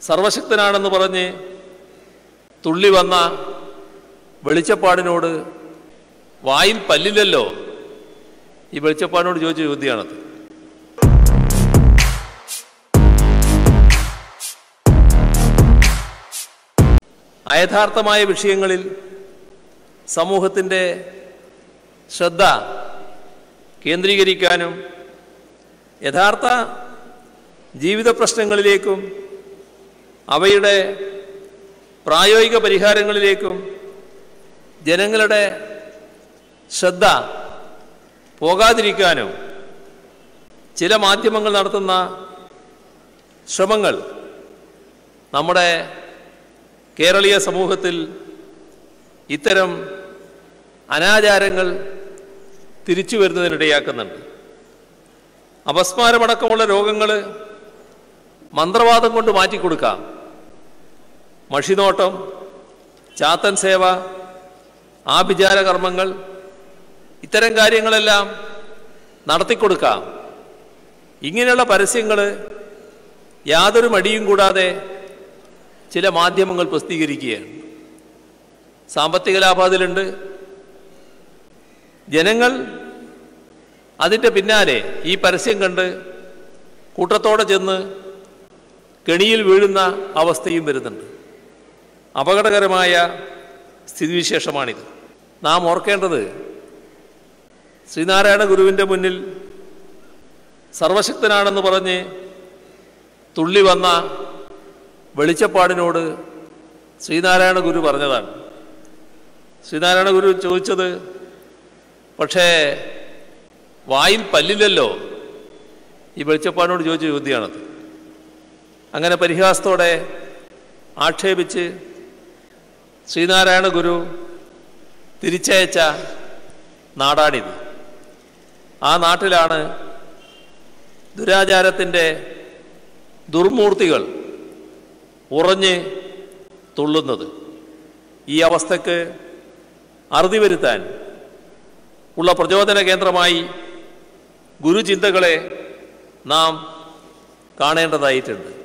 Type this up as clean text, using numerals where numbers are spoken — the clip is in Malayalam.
സർവശക്തനാണെന്ന് പറഞ്ഞ് തുള്ളി വന്ന വെളിച്ചപ്പാടിനോട് വായിൽ പല്ലില്ലല്ലോ, ഈ വെളിച്ചപ്പാടിനോട് ചോദിച്ച ചോദ്യമാണത്. അയഥാർത്ഥമായ വിഷയങ്ങളിൽ സമൂഹത്തിൻ്റെ ശ്രദ്ധ കേന്ദ്രീകരിക്കാനും യഥാർത്ഥ ജീവിത പ്രശ്നങ്ങളിലേക്കും അവയുടെ പ്രായോഗിക പരിഹാരങ്ങളിലേക്കും ജനങ്ങളുടെ ശ്രദ്ധ പോകാതിരിക്കാനും ചില മാധ്യമങ്ങൾ നടത്തുന്ന ശ്രമങ്ങൾ നമ്മുടെ കേരളീയ സമൂഹത്തിൽ ഇത്തരം അനാചാരങ്ങൾ തിരിച്ചു വരുന്നതിനിടയാക്കുന്നുണ്ട്. അപസ്മാരമടക്കമുള്ള രോഗങ്ങൾ മന്ത്രവാദം കൊണ്ട് മാറ്റിക്കൊടുക്കാം. മഷിനോട്ടം, ചാത്തൻ സേവ, ആഭിചാര കർമ്മങ്ങൾ, ഇത്തരം കാര്യങ്ങളെല്ലാം നടത്തിക്കൊടുക്കാം. ഇങ്ങനെയുള്ള പരസ്യങ്ങൾ യാതൊരു മടിയും കൂടാതെ ചില മാധ്യമങ്ങൾ പ്രസിദ്ധീകരിക്കുകയാണ്. സാമ്പത്തിക ലാഭം അതിലുണ്ട്. ജനങ്ങൾ അതിൻ്റെ പിന്നാലെ ഈ പരസ്യം കണ്ട് കൂട്ടത്തോടെ ചെന്ന് കെണിയിൽ വീഴുന്ന അവസ്ഥയും വരുന്നുണ്ട്. അപകടകരമായ സ്ഥിതിവിശേഷമാണിത്. നാം ഓർക്കേണ്ടത്, ശ്രീനാരായണ ഗുരുവിൻ്റെ മുന്നിൽ സർവശക്തനാണെന്ന് പറഞ്ഞ് തുള്ളി വന്ന വെളിച്ചപ്പാടിനോട് ശ്രീനാരായണ ഗുരു പറഞ്ഞതാണ്. ശ്രീനാരായണ ഗുരു ചോദിച്ചത്, പക്ഷേ വായിൽ പല്ലില്ലല്ലോ, ഈ വെളിച്ചപ്പാടിനോട് ചോദിച്ച ചോദ്യമാണത്. അങ്ങനെ പരിഹാസത്തോടെ ആക്ഷേപിച്ച് ശ്രീനാരായണ ഗുരു തിരിച്ചയച്ച നാടാണിത്. ആ നാട്ടിലാണ് ദുരാചാരത്തിൻ്റെ ദുർമൂർത്തികൾ ഉറഞ്ഞ് തുള്ളുന്നത്. ഈ അവസ്ഥക്ക് അറുതി വരുത്താൻ ഉള്ള പ്രചോദന കേന്ദ്രമായി ഗുരുചിന്തകളെ നാം കാണേണ്ടതായിട്ടുണ്ട്.